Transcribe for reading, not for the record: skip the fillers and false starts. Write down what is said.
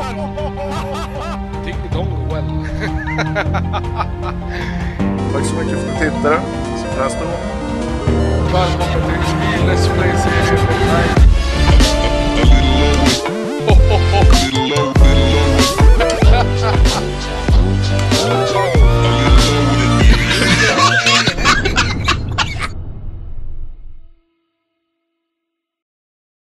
Ding dong well. Tack så mycket för att du tittade. Så nästa gång. Välkommen till Let's Play-serien.